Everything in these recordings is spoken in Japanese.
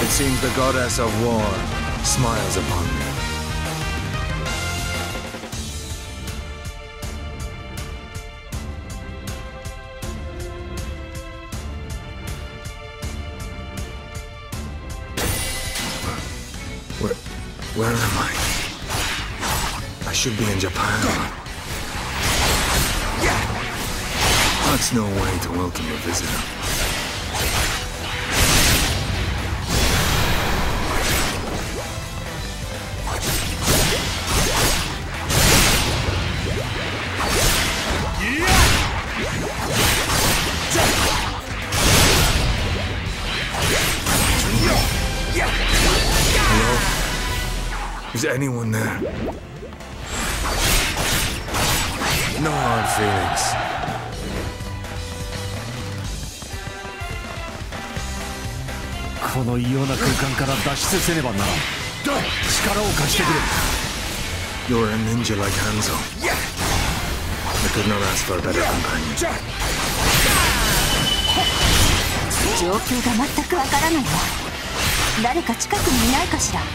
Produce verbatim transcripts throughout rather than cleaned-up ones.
It seems the goddess of war smiles upon me. Where, where am I? I should be in Japan. That's no way to welcome a visitor. Is anyone there? No hard feelings. この異様な空間から脱出せねばならん。力を貸してくれ。 You're a ninja like Hanzo. I could not ask for a better companion. 状況が全くわからないわ。誰か近くにいないかしら。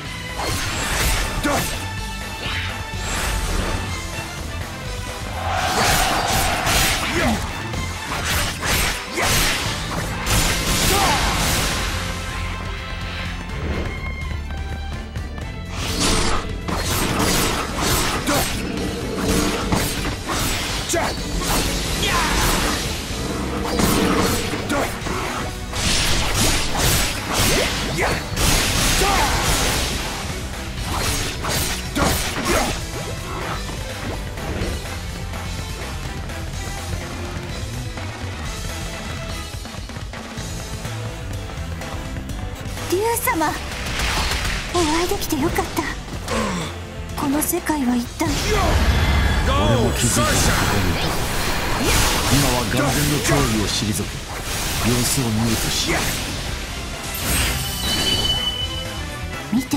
様、お会いできてよかった。この世界は一体。 俺も気づいたらここにいた。今は眼前の脅威を退け、様子を見るとし。 見て。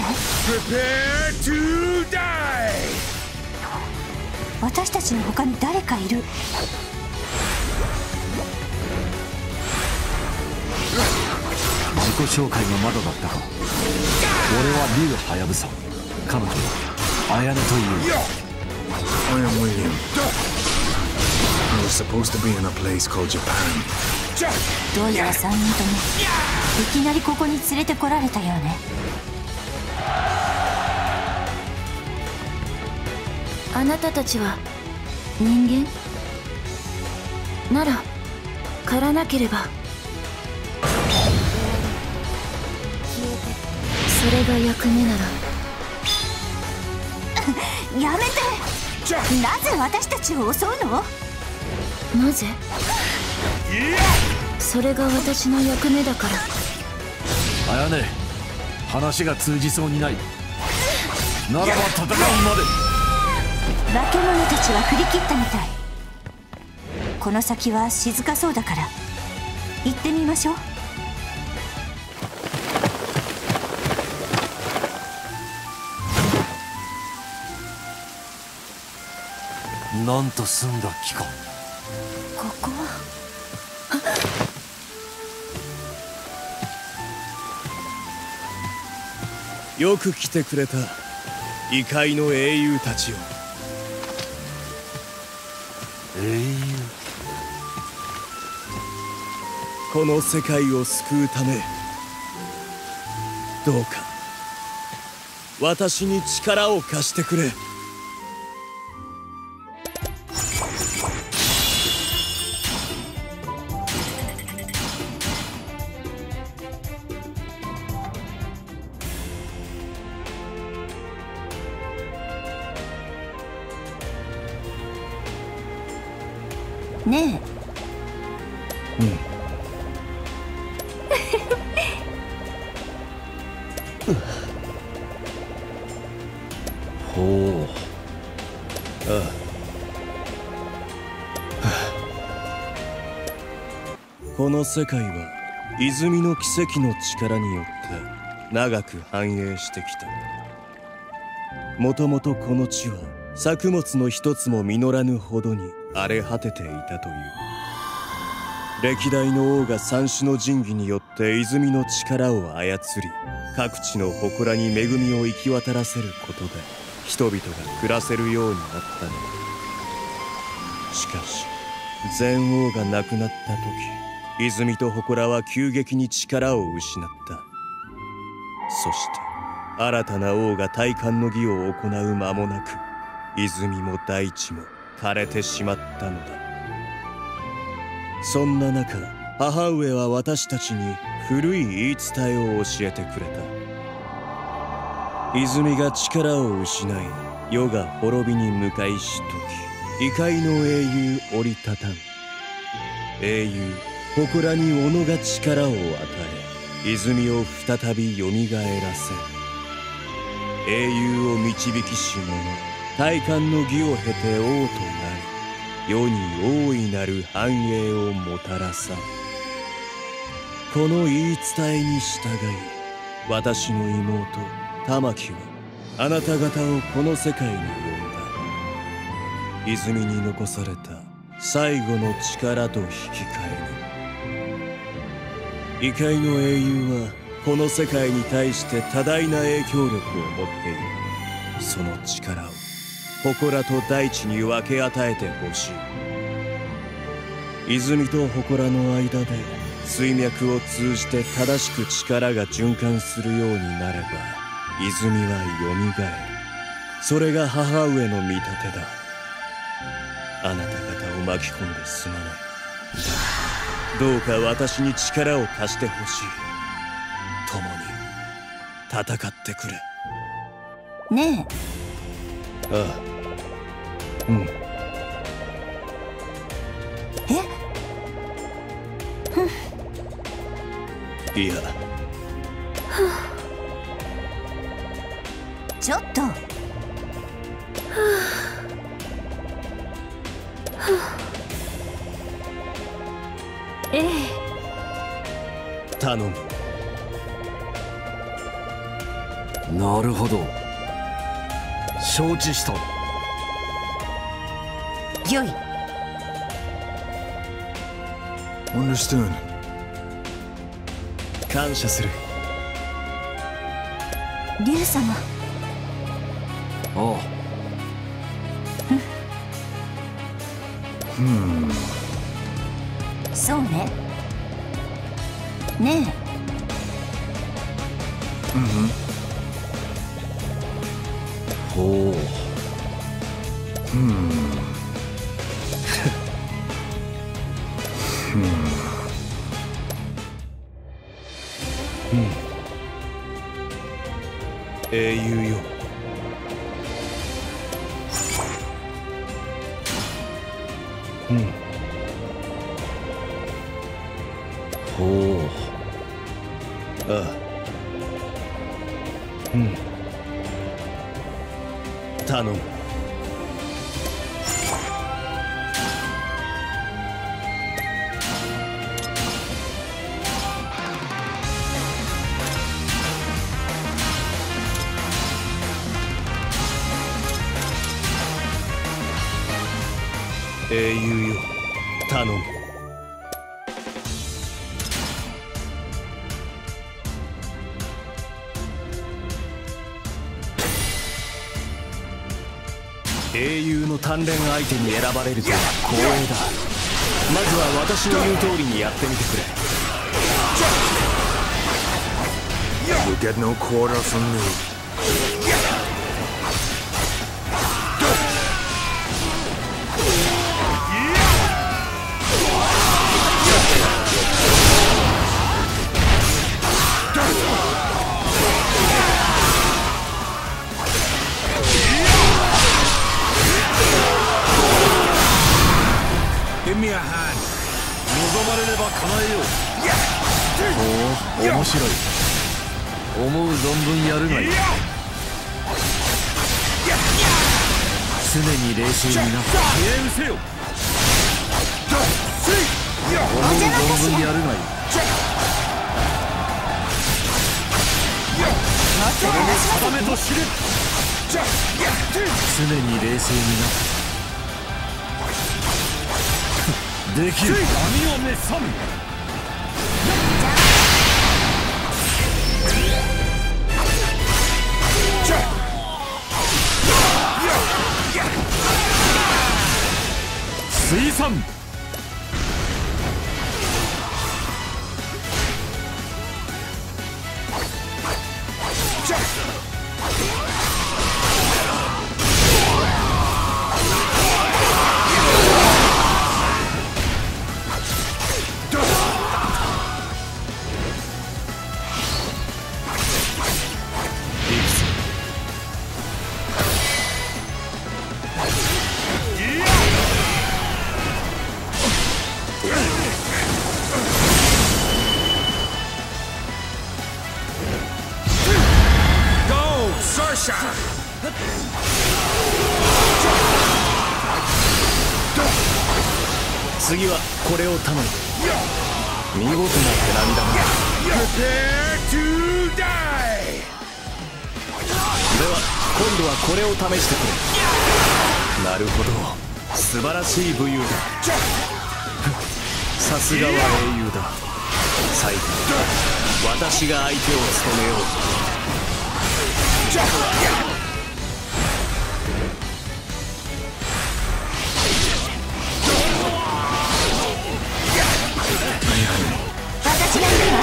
私たちの他に誰かいる。 自己紹介がまだだったか。俺は竜はやぶさ。彼女は綾音という。 I am William. I was supposed to be in a place called Japan. どうやらさんにんともいきなりここに連れてこられたようね。 あなたたちは人間なら狩らなければ。 それが役目ならやめて。なぜ私たちを襲うの？ なぜ？それが私の役目だから。 綾音、話が通じそうにない。ならば戦うまで。 化け物たちは振り切ったみたい。この先は静かそうだから行ってみましょう。 なんと澄んだ木か。 ここはよく来てくれた異界の英雄たちよ。 英雄。 この世界を救うためどうか私に力を貸してくれ。 ねえ。うん。 ほう。 ああ。この世界は泉の奇跡の力によって長く繁栄してきた。もともとこの地は作物の一つも実らぬほどに荒れ果てていたという。 歴代の王が三種の神器によって泉の力を操り、各地の祠に恵みを行き渡らせることで人々が暮らせるようになったのだ。しかし前王が亡くなった時、泉と祠は急激に力を失った。そして新たな王が戴冠の儀を行う間もなく、泉も大地も枯れてしまったのだ。そんな中、母上は私たちに古い言い伝えを教えてくれた。泉が力を失い、世が滅びに向かいし時、異界の英雄降り立たん。英雄祠に己が力を与え、泉を再びよみがえらせ、英雄を導きし者、戴冠の儀を経て王となり、世に大いなる繁栄をもたらさん。この言い伝えに従い、私の妹玉木はあなた方をこの世界に呼んだ。泉に残された最後の力と引き換えに。異界の英雄はこの世界に対して多大な影響力を持っている。その力を祠と大地に分け与えてほしい。泉と祠の間で水脈を通じて正しく力が循環するようになれば、泉はよみがえる。それが母上の見立てだ。あなた方を巻き込んですまない。どうか私に力を貸してほしい。共に戦ってくれ。 ねえ。 ああ、うん。 え？ いや。 ちょっと。 ええ。 頼む。 なるほど、承知した。 よい。 Understood。 感謝する。 竜様。 ああ。 うん。 そうね。ねえ。 うん。 ほう。 うん。うん。 英雄よ。うん。 ほう。 ああ。うん。頼む。英雄よ、頼む。英雄の鍛錬相手に選ばれるとは光栄だ。まずは私の言う通りにやってみてくれ。 You'll get no quarter from me。 望まれれば叶えよう。ほう、面白い。思う存分やるがいい。常に冷静になって敬遠せよ。思う存分やるがいい。それも定めと知れ。常に冷静になってできる。網を滅さん。水産。次はこれを頼む。見事な手並みだな。では今度はこれを試してくれ。なるほど、素晴らしい武勇だ。さすがは英雄だ。最後私が相手を務めよう。 私がいるわ。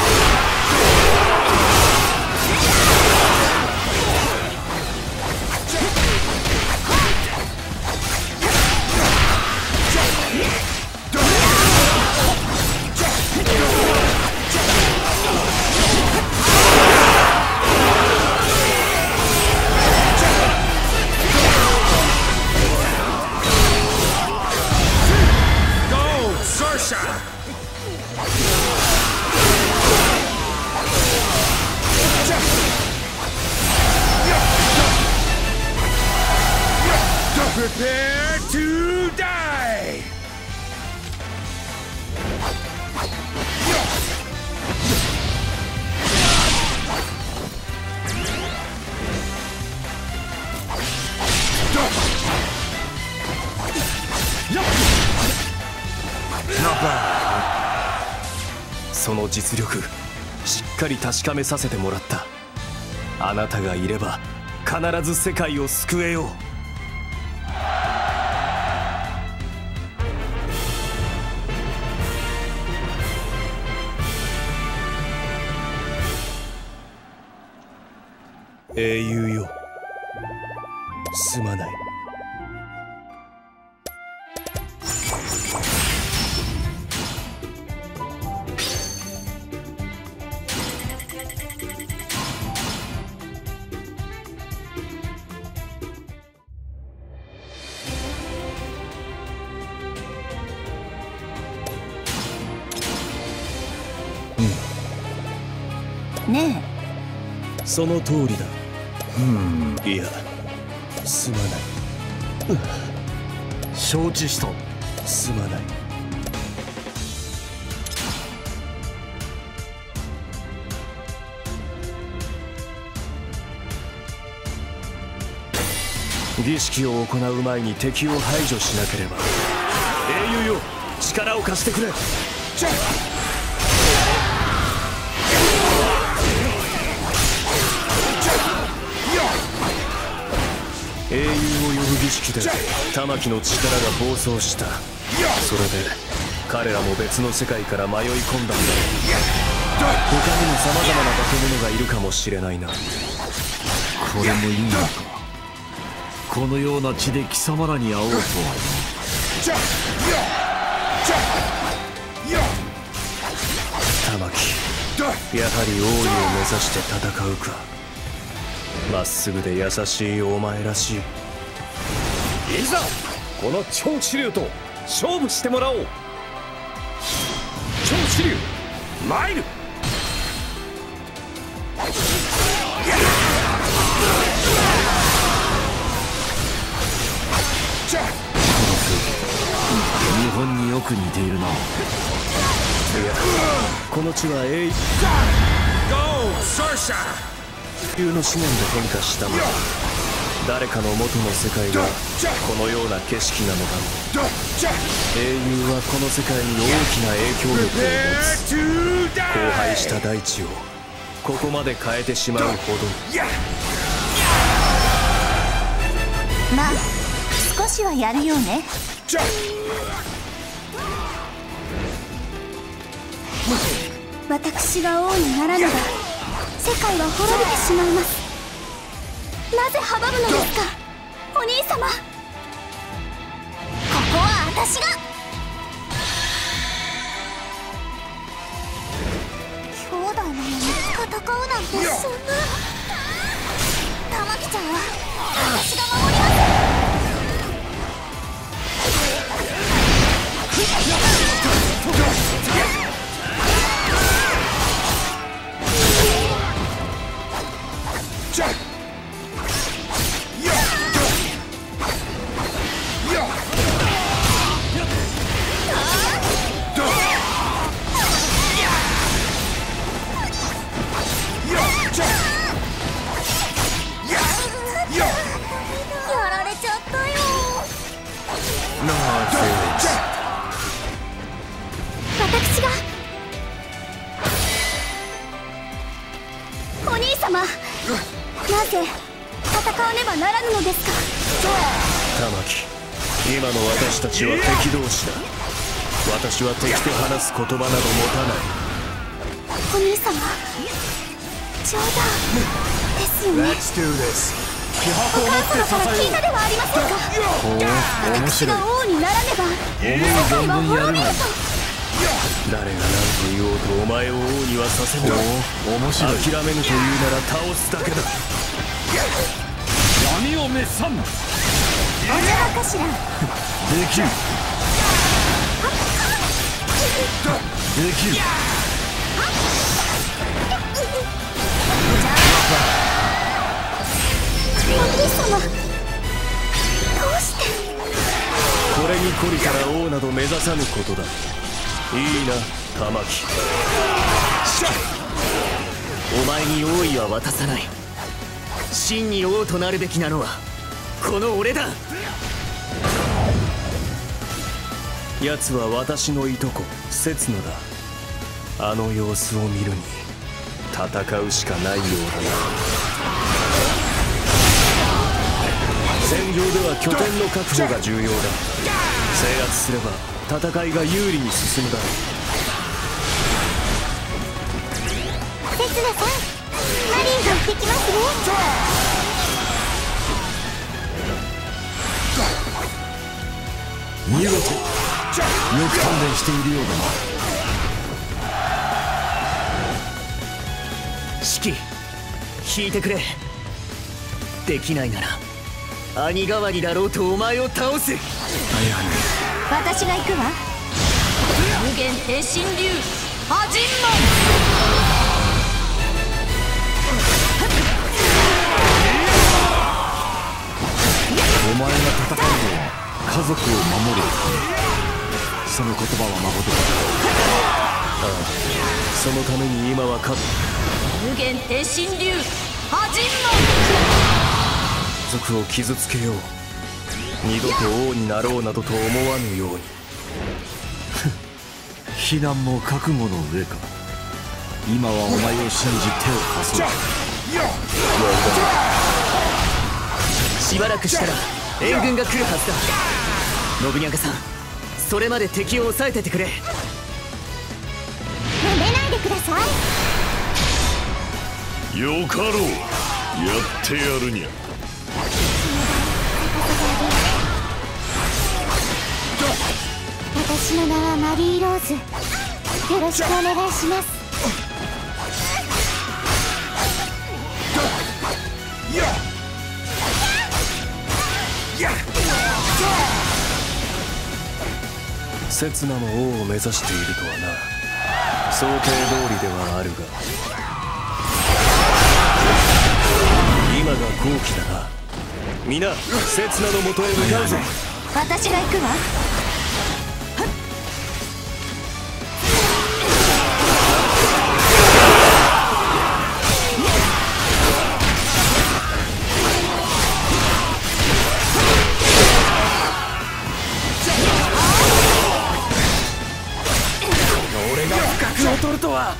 Prepare to die! Not bad. その実力しっかり確かめさせてもらった。あなたがいれば必ず世界を救えよう。英雄よ、すまない。 うん、ねえ、その通りだ。うん、いや、すまない。 承知した。 すまない。儀式を行う前に敵を排除しなければ。英雄よ、力を貸してくれ。英雄を呼ぶ儀式で玉木の力が暴走した。それで彼らも別の世界から迷い込んだんだろう。他にも様々な化け物がいるかもしれないな。 これもいいのか。このような血で貴様らに会おうとは。 玉木、やはり王位を目指して戦うか。まっすぐで優しいお前らしい。いざこの超支流と勝負してもらおう。超支流参る。 日本によく似ているな。いや、 この地は英雄の思念で変化したのだ。 誰かの元の世界がこのような景色なのだろう。英雄はこの世界に大きな影響力を持つ。荒廃した大地をここまで変えてしまうほど。 まあ少しはやるよね。私が王にならねば世界は滅びてしまいます。なぜ阻むのですか、お兄様。ここは私が。兄弟なのに戦うなんてそんな。玉木ちゃんは私が守ります。私が。お兄様、なぜ戦わねばならぬのですか。 玉木、今の私たちは敵同士だ。私は敵と話す言葉など持たない。 お兄様、冗談ですよね。お母様から聞いたではありませんか。私が王にならねば世界は滅びると。 誰が何と言おうとお前を王にはさせない。面白い。諦めぬと言うなら倒すだけだ。闇を滅さん。 お邪魔かしら。 できる。できる。お兄様、どうして。 これに懲りたら王など目指さぬことだ。いいな、玉木。 お前に王位は渡さない。真に王となるべきなのはこの俺だ。 奴は私のいとこ刹那だ。あの様子を見るに戦うしかないようだな。戦場では拠点の確保が重要だ。制圧すれば戦いが有利に進むだろう。 刹那さん、マリーが行ってきますね。 見事、よく鍛錬しているようだな。指揮引いてくれ。できないなら兄代わりだろうとお前を倒す。 私が行くわ。 無限定神流アジンマン。 お前が戦うのは家族を守る。その言葉はまことだ。 ああ、そのために今は勝っ無限定神流アジンマン。 族を傷つけよう。二度と王になろうなどと思わぬように。 非難も覚悟の上か。今はお前を信じ手を貸そう。しばらくしたら援軍が来るはずだ。信長さん、それまで敵を抑えててくれ。 なめないでください。 よかろう。やってやるにゃ。 私の名はマリーローズ。よろしくお願いします。 刹那の王を目指しているとはな。想定通りではあるが、今が好機だな。皆刹那のもとへ向かうぞ。 私が行くわ。 は。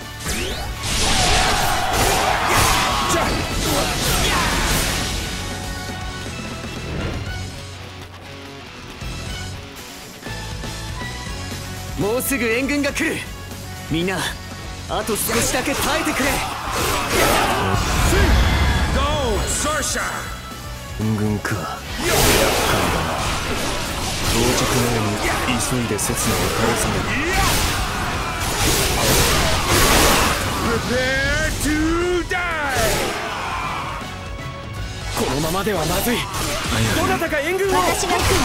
もうすぐ援軍が来る。みんなあと少しだけ耐えてくれ。 援軍か。厄介だな。到着前に急いで刹那を倒さない。 このままではまずい。どなたか援軍を。 私が行くわ。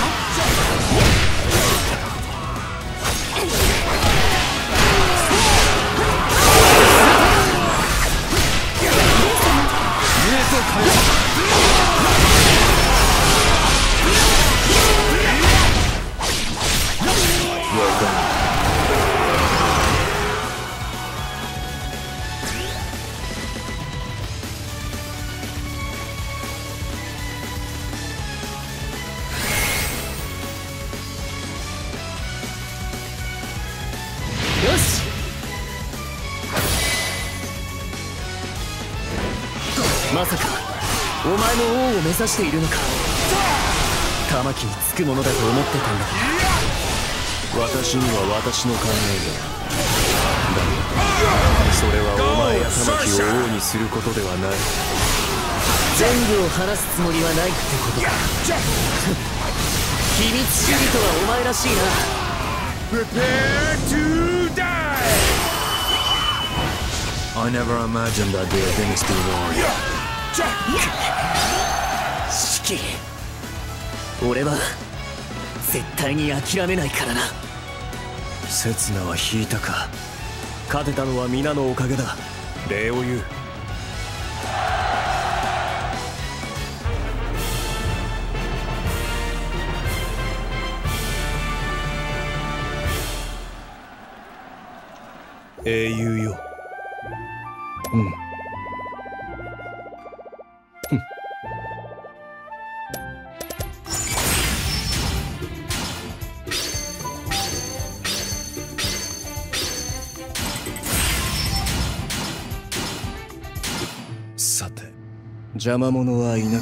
よし。まさかお前も王を目指しているのか。玉木につくものだと思ってたんだけど。 私には私の考えが。だがそれはお前や玉木を王にすることではない。 全部を話すつもりはないってことか。秘密主義とはお前らしいな。 I never imagined I'd be a dynasty warrior. シキ、俺は絶対に諦めないからな。 刹那は引いたか。勝てたのは皆のおかげだ。礼を言う。英雄よ。うんさて、邪魔者はいなくなった。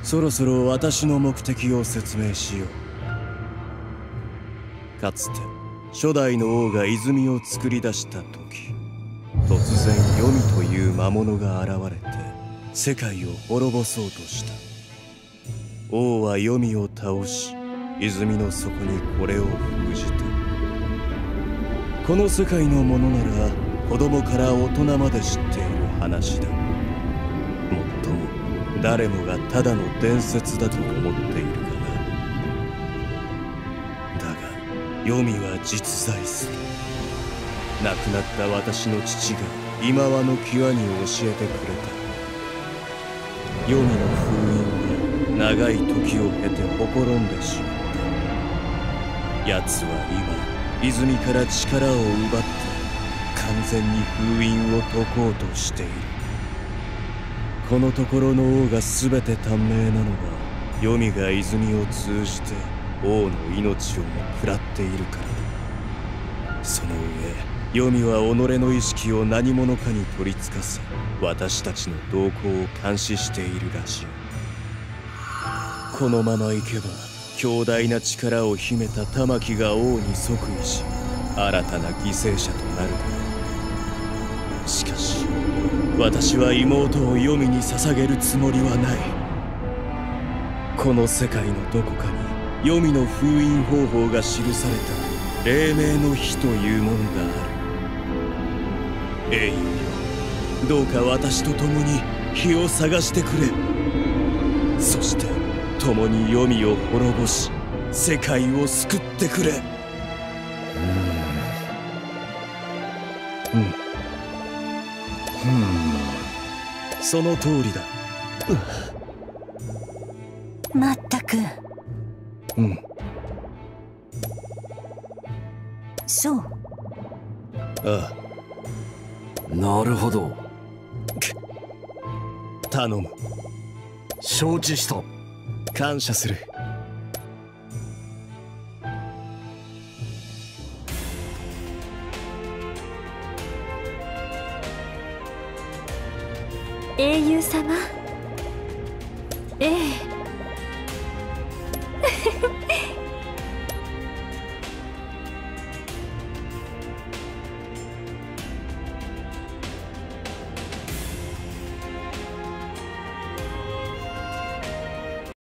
そろそろ私の目的を説明しよう。かつて初代の王が泉を作り出した時、突然黄泉という魔物が現れて世界を滅ぼそうとした。王は黄泉を倒し、泉の底にこれを封じた。この世界のものなら子供から大人まで知っている話だ。もっとも誰もがただの伝説だと思っているかな。だが黄泉は実在する。亡くなった私の父が今はの際に教えてくれた。黄泉の封印は長い時を経てほころんでしまった。奴は今泉から力を奪って完全に封印を解こうとしている。このところの王が全て短命なのは黄泉が泉を通じて王の命をも食らっているからだ。その上黄泉は己の意識を何者かに取りつかせ、私たちの動向を監視しているらしい。このままいけば強大な力を秘めた玉木が王に即位し、新たな犠牲者となるだろう。しかし私は妹を黄泉に捧げるつもりはない。この世界のどこかに黄泉の封印方法が記された黎明の火というものがある。英雄よ、どうか私と共に火を探してくれ。そして共に黄泉を滅ぼし世界を救ってくれ。うんうん、その通りだ。 まったく。 うん。 そう。 ああ。 なるほど。 頼む。 承知した。 感謝する。 英雄様。ええ